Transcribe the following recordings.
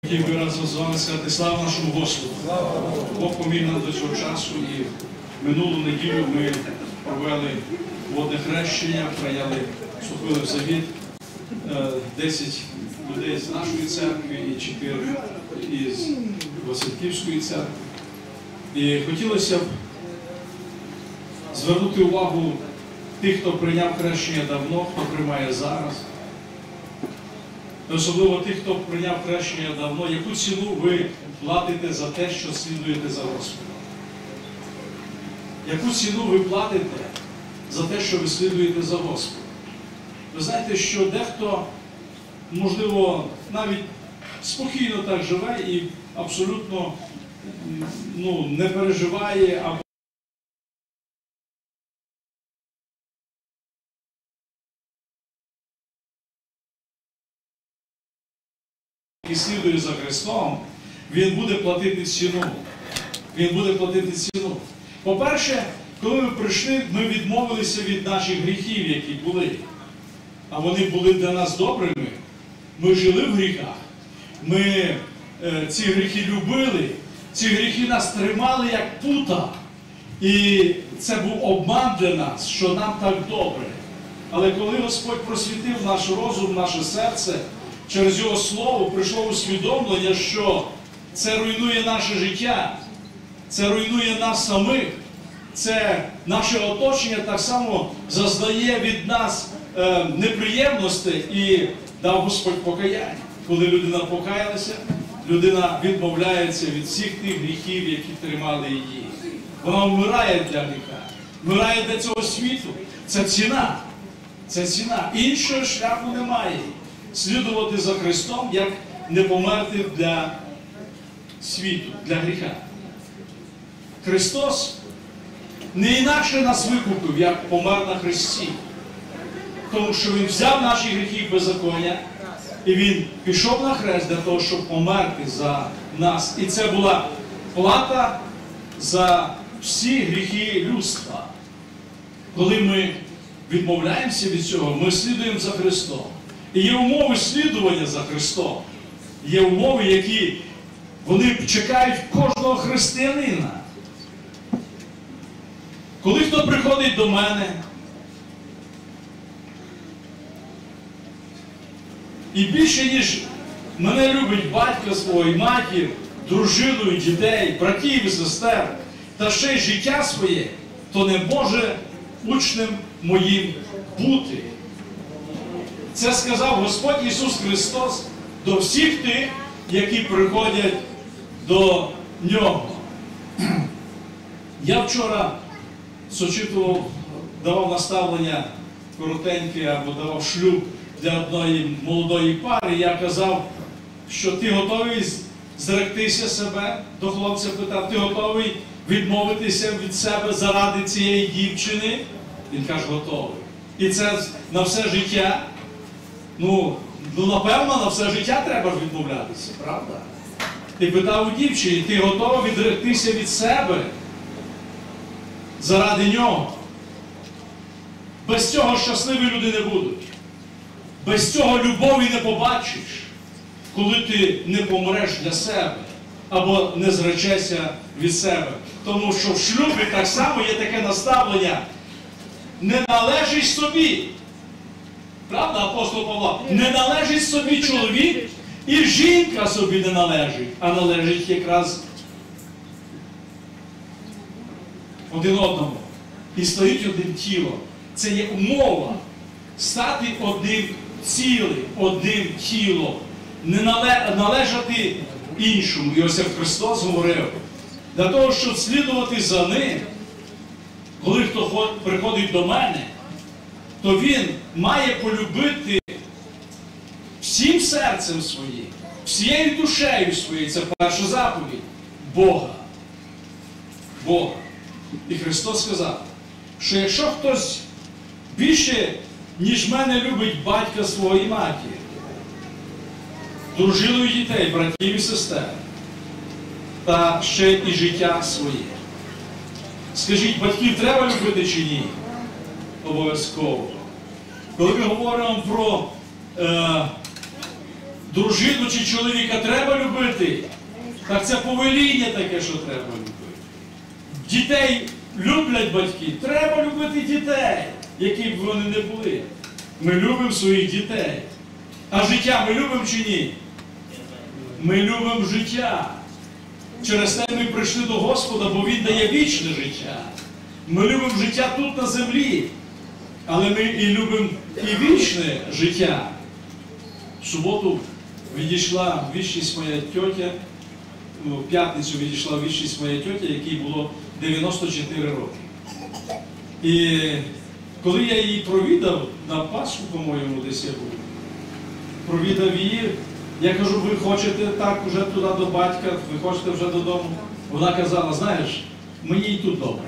Хотів би разом з вами сказати слава нашому Господу. Бог поміг нам до цього часу, і минулу неділю ми провели водне хрещення, прийняли, вступили в завіт 10 людей з нашої церкви і 4 із Васильківської церкви. І хотілося б звернути увагу тих, хто прийняв хрещення давно, хто приймає зараз. Особливо тих, хто прийняв хрещення давно, яку ціну ви платите за те, що слідуєте за Господом? Яку ціну ви платите за те, що ви слідуєте за Господом? Ви знаєте, що дехто, можливо, навіть спокійно так живе і абсолютно не переживає, або і слідує за Христом, він буде платити ціну. Він буде платити ціну. По-перше, коли ми прийшли, ми відмовилися від наших гріхів, які були. А вони були для нас добрими. Ми жили в гріхах. Ми ці гріхи любили. Ці гріхи нас тримали як пута. І це був обман для нас, що нам так добре. Але коли Господь просвітив наш розум, наше серце, через Його Слово прийшло усвідомлення, що це руйнує наше життя, це руйнує нас самих, це наше оточення так само зазнає від нас неприємностей, і дав Господь покаяння. Коли людина покаялася, людина відмовляється від всіх тих гріхів, які тримали її. Вона вмирає для гріха, вмирає для цього світу. Це ціна. Це ціна. Іншого шляху немає. Слідувати за Христом, як не померти для світу, для гріха. Христос не інакше нас викупив, як помер на Христі. Тому що Він взяв наші гріхи і беззаконня, і Він пішов на хрест для того, щоб померти за нас. І це була плата за всі гріхи людства. Коли ми відмовляємося від цього, ми слідуємо за Христом. І є умови слідування за Христом. Є умови, які вони чекають кожного християнина. Коли хто приходить до мене і більше, ніж мене любить батько свого і матір, дружину і дітей, братів і сестер, та ще й життя своє, то не може учнем моїм бути. Це сказав Господь Ісус Христос до всіх тих, які приходять до Нього. Я вчора зачитував, давав наставлення коротеньке, або давав шлюб для одної молодої пари. Я казав, що ти готовий зректися себе, до хлопця питав, ти готовий відмовитися від себе заради цієї дівчини? Він каже, готовий. І це на все життя. Напевно, на все життя треба відмовлятися, правда? Ти питав у дівчині, ти готовий відректися від себе заради нього? Без цього щасливі люди не будуть. Без цього любові не побачиш, коли ти не помреш для себе або не зречешся від себе. Тому що в шлюбі так само є таке наставлення: не належить собі. Правда, апостол Павло? Не належить собі чоловік, і жінка собі не належить, а належить якраз один одному. І стоїть одним тілом. Це є умова стати одним цілим, одним тілом. Не належати іншому. І ось як Христос говорив, для того, щоб слідувати за Ним, коли хто приходить до мене, то він має полюбити всім серцем своїм, всією душею своєю. Це перша заповідь. Бога. Бога. І Христос сказав, що якщо хтось більше, ніж мене любить батька свого і матір, дружину і дітей, братів і сестер, та ще і життя своє. Скажіть, батьків треба любити чи ні? Обов'язково. Коли ми говоримо про дружину чи чоловіка, треба любити любити. Так це повеління таке, що треба любити. Дітей люблять батьки. Треба любити дітей, які б вони не були. Ми любимо своїх дітей. А життя ми любимо чи ні? Ми любимо життя. Через те ми прийшли до Господа, бо Він дає вічне життя. Ми любимо життя тут на землі, але ми і любимо і вічне життя. В суботу відійшла в вічність моя тьотя, в п'ятницю відійшла в вічність моя тьотя, якій було 94 роки. І коли я її провідав, на Пасху, по-моєму, десь я був, провідав її, я кажу, ви хочете так уже туди до батька, ви хочете вже додому? Вона казала, знаєш, мені і тут добре.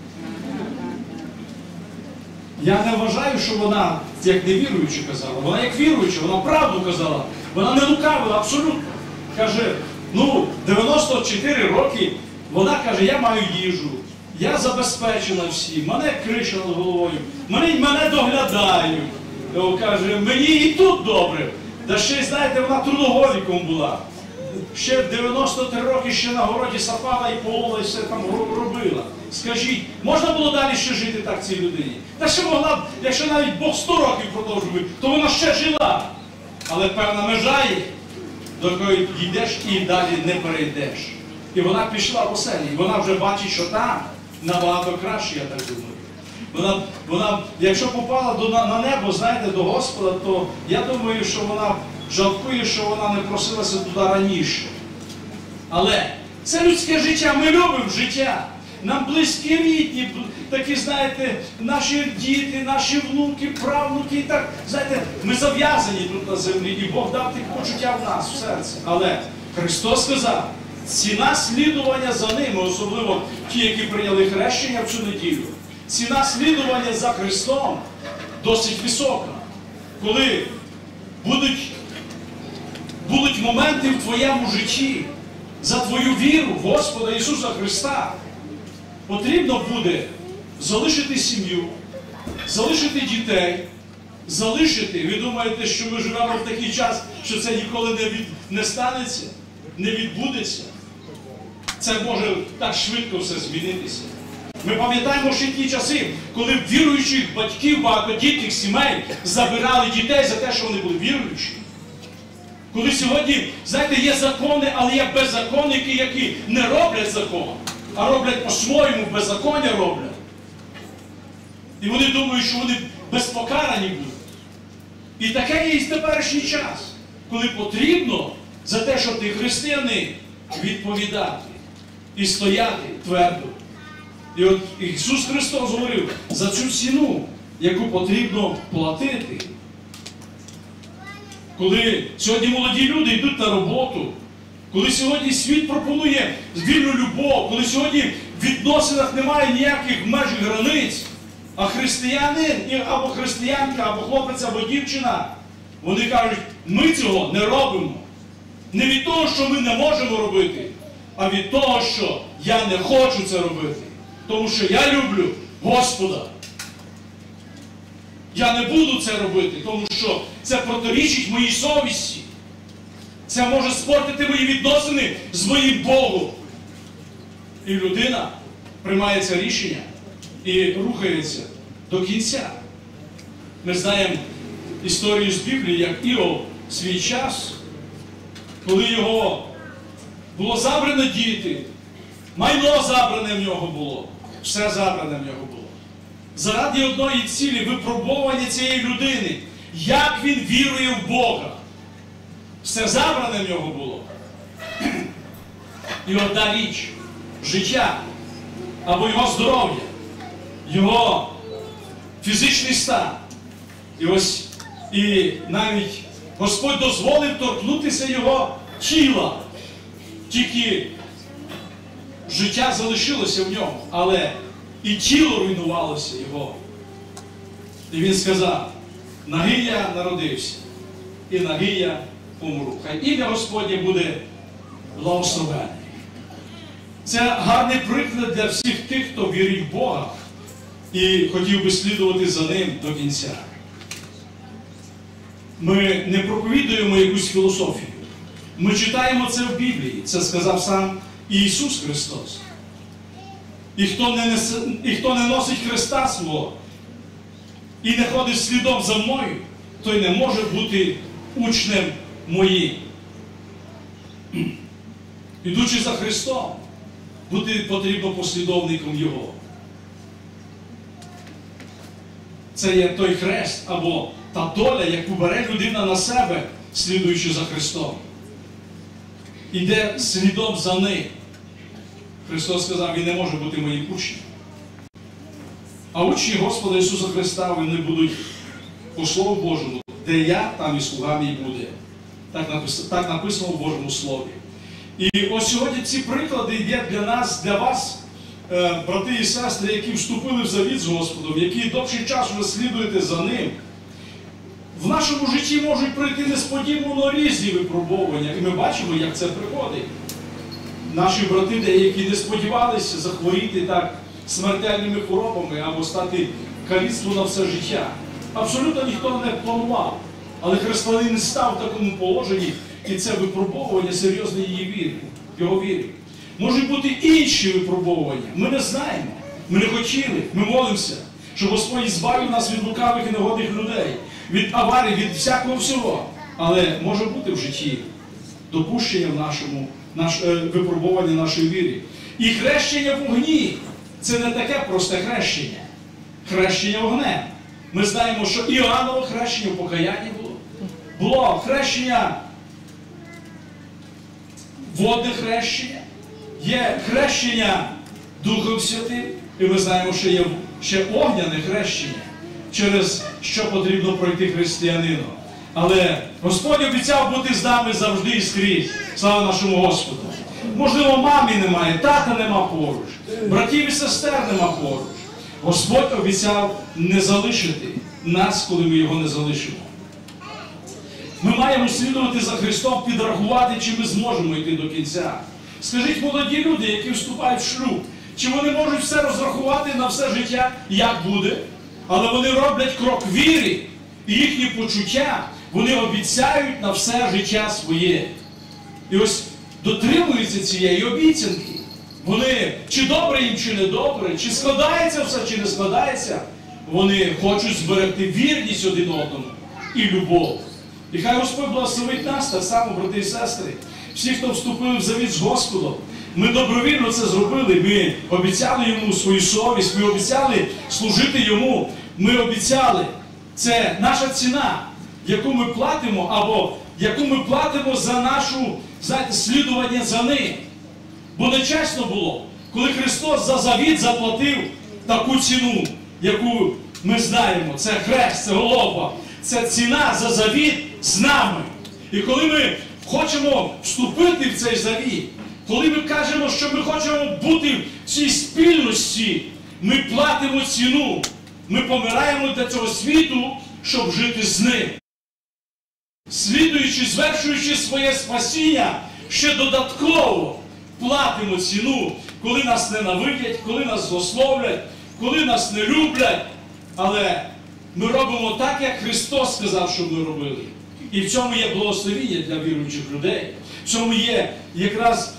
Я не вважаю, що вона, як невіруюча казала, вона як віруюча, вона правду казала, вона не лукавила абсолютно. Каже, 94 роки, вона каже, я маю їжу, я забезпечена всім, мене криша над головою, мене доглядають. Каже, мені і тут добре. Та ще, знаєте, вона трудоголіком була. Ще в 93 роки ще на городі сапала і полола, і все там робила. Скажіть, можна було далі ще жити так цій людині? Та ще могла б, якщо навіть Бог 100 років продовжував, то вона ще жила. Але певна межа є, до якої йдеш і далі не перейдеш. І вона пішла в оселі, і вона вже бачить, що там набагато краще, я так думаю. Вона, якщо попала на небо, знаєте, до Господа, то я думаю, що вона жалкує, що вона не просилася туди раніше. Але це людське життя, ми любимо життя. Нам близькі рідні, такі, знаєте, наші діти, наші внуки, правнуки, і так, знаєте, ми зав'язані тут на землі, і Бог дав таке почуття в нас, в серці. Але Христос сказав, ціна слідування за ними, особливо ті, які прийняли хрещення в цю неділю, ціна слідування за Христом досить висока. Коли будуть моменти в твоєму житті за твою віру в Господа Ісуса Христа, потрібно буде залишити сім'ю, залишити дітей, залишити. Ви думаєте, що ми живемо в такий час, що це ніколи не станеться, не відбудеться? Це може так швидко все змінитися. Ми пам'ятаємо ще ті часи, коли віруючих батьків, багатодітних сімей забирали дітей за те, що вони були віруючі. Коли сьогодні, знаєте, є закони, але є беззаконники, які не роблять закон, а роблять по-своєму, беззаконня роблять. І вони думають, що вони безпокарані будуть. І таке є і в теперішній час, коли потрібно за те, що ти християнин, відповідати і стояти твердо. І от Ісус Христос говорив за цю ціну, яку потрібно платити. Коли сьогодні молоді люди йдуть на роботу, коли сьогодні світ пропонує вільну любов, коли сьогодні в відносинах немає ніяких меж і границь, а християнин, або християнка, або хлопець, або дівчина, вони кажуть, ми цього не робимо. Не від того, що ми не можемо робити, а від того, що я не хочу це робити. Тому що я люблю Господа. Я не буду це робити, тому що це протирічить моїй совісті. Це може спортити мої відносини з моїм Богом. І людина приймає це рішення і рухається до кінця. Ми знаємо історію з Біблії, як Іов в свій час, коли його було забрано діти, майно забране в нього було, все забране в нього було. Заради одної цілі, випробування цієї людини, як він вірує в Бога. Все забране в нього було. І одна річ, життя, або його здоров'я, його фізичний стан. І навіть Господь дозволив торкнутися його тіла. Тільки життя залишилося в ньому, але і тіло руйнувалося його. І він сказав, наги я народився, і наги я помру. Хай ім'я Господнє буде благословенне. Це гарний приклад для всіх тих, хто вірить в Бога і хотів би слідувати за Ним до кінця. Ми не проповідуємо якусь філософію. Ми читаємо це в Біблії. Це сказав сам Ісус Христос. І хто не носить Христа свого і не ходить слідом за мною, той не може бути учнем моїм. Ідучи за Христом, бути потрібно послідовником Його. Це є той хрест або та доля, яку бере людина на себе, слідуючи за Христом. Іде слідом за ним. Христос сказав, він не може бути моїм учнем. А учні Господа Ісуса Христа, вони будуть по Слову Божому. Де я, там і слуга мій буде. Так написано в Божому Слові. І ось сьогодні ці приклади є для нас, для вас, брати і сестри, які вступили в завіт з Господом, які довший час вже слідуєте за Ним. В нашому житті можуть прийти несподівано різні випробування. І ми бачимо, як це приходить. Наші брати деякі не сподівалися захворіти так смертельними хворобами або стати каліцтвом на все життя. Абсолютно ніхто не планував. Але християнин став в такому положенні, і це випробовування серйозне її віри, його віри. Можуть бути інші випробовування. Ми не знаємо. Ми не хотіли. Ми молимося, щоб Господь збавив нас від лукавих і негодних людей, від аварій, від всякого всього. Але може бути в житті допущення в нашому, випробування нашої віри. І хрещення в вогні – це не таке просте хрещення. Хрещення вогнем. Ми знаємо, що Іоанново хрещення в покаянні було. Було хрещення, водне хрещення, є хрещення Духом Святим, і ми знаємо, що є ще огняне хрещення, через що потрібно пройти християнину. Але Господь обіцяв бути з нами завжди і скрізь. Слава нашому Господу! Можливо, мамі немає, тата нема поруч, братів і сестер нема поруч. Господь обіцяв не залишити нас, коли ми Його не залишимо. Ми маємо слідувати за Христом, підрахувати, чи ми зможемо йти до кінця. Скажіть, молоді люди, які вступають в шлюб, чи вони можуть все розрахувати на все життя, як буде? Але вони роблять крок віри, і їхні почуття, вони обіцяють на все життя своє. І ось дотримуються цієї обіцянки. Вони, чи добре їм, чи не добре, чи складається все, чи не складається, вони хочуть зберегти вірність один одному і любов. І хай Господь благословить нас, так само, брати і сестри, всі, хто вступили в завіт з Господом. Ми добровільно це зробили, ми обіцяли Йому свою совість, ми обіцяли служити Йому, ми обіцяли. Це наша ціна, яку ми платимо, або яку ми платимо за нашу, знаєте, слідування за Ним. Бо нечесно було, коли Христос за завіт заплатив таку ціну, яку ми знаємо. Це хрест, це Голгофа, це ціна за завіт з нами. І коли ми хочемо вступити в цей завіт, коли ми кажемо, що ми хочемо бути в цій спільності, ми платимо ціну. Ми помираємо для цього світу, щоб жити з ним. Слідуючи, звершуючи своє спасіння, ще додатково платимо ціну, коли нас ненавидять, коли нас злословлять, коли нас не люблять. Але ми робимо так, як Христос сказав, щоб ми робили. І в цьому є благословіння для віруючих людей. В цьому є якраз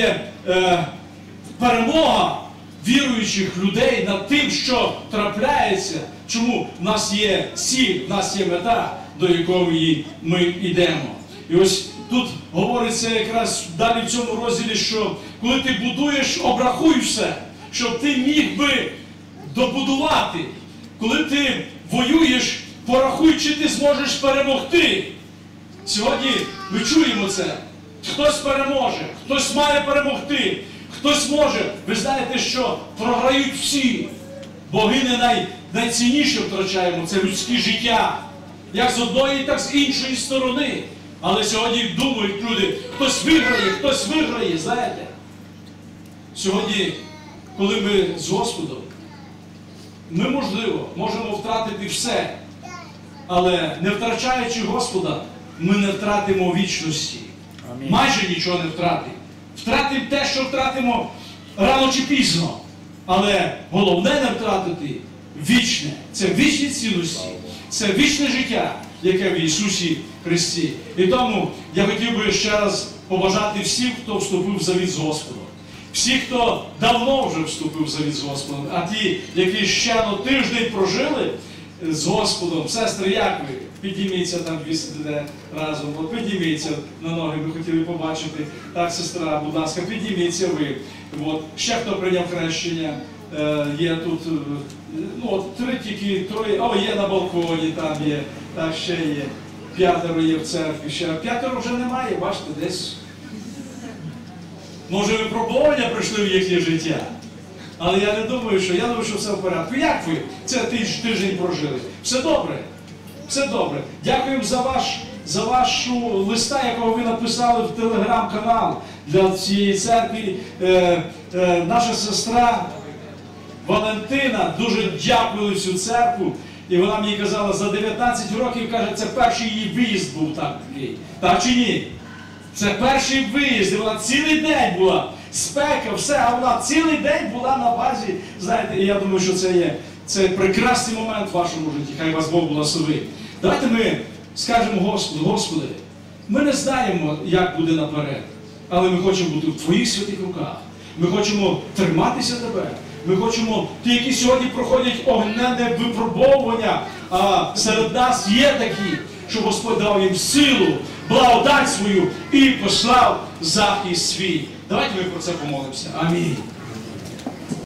перемога віруючих людей над тим, що трапляється. Чому? В нас є ціль, в нас є мета, до якої ми йдемо. І ось тут говориться якраз далі в цьому розділі, що коли ти будуєш, обрахуй все, щоб ти міг би добудувати. Коли ти воюєш, порахуй, чи ти зможеш перемогти. Сьогодні ми чуємо це. Хтось переможе, хтось має перемогти, хтось може. Ви знаєте, що програють всі. Богине найцінніше втрачаємо – це людське життя. Як з одної, так з іншої сторони. Але сьогодні думають люди, хтось виграє, знаєте. Сьогодні, коли ми з Господом, ми, можливо, можемо втратити все. Але не втрачаючи Господа, ми не втратимо вічності. Амінь. Майже нічого не втратимо. Втратимо те, що втратимо рано чи пізно. Але головне не втратити вічне. Це вічні цінності. Це вічне життя, яке в Ісусі Христі. І тому я хотів би ще раз побажати всім, хто вступив в завіт з Господом. Всі, хто давно вже вступив в завіт з Господом, а ті, які ще тиждень прожили з Господом. Сестри, як ви? Підніміться там, дві сидите разом, підніміться на ноги, ми хотіли побачити. Так, сестра, будь ласка, підніміться ви. От. Ще хто прийняв хрещення, є тут, троє, є на балконі, там є, так, ще є. 5 є в церкві, ще 5 вже немає, бачите, десь. Може, випробування прийшли в їхнє життя. Але я думаю, що все в порядку. Як ви це тиждень прожили? Все добре? Все добре. Дякуємо за вашу листа, якого ви написали в телеграм-канал для цієї церкви. Наша сестра Валентина дуже дякувала цю церкву. І вона мені казала, за 19 років, каже, це перший її виїзд був такий. Так чи ні? Це перший виїзд, і вона цілий день була, спека, все, а вона цілий день була на базі. Знаєте, і я думаю, що це прекрасний момент в вашому житті, хай вас Бог благословить. Давайте ми скажемо Господу, Господи, ми не знаємо, як буде наперед, але ми хочемо бути в Твоїх святих руках. Ми хочемо триматися Тебе. Ми хочемо, ті, які сьогодні проходять огненне випробовування, а серед нас є такі, що Господь дав їм силу, благодать свою і послав захист свій. Давайте ми про це помолимося. Амінь.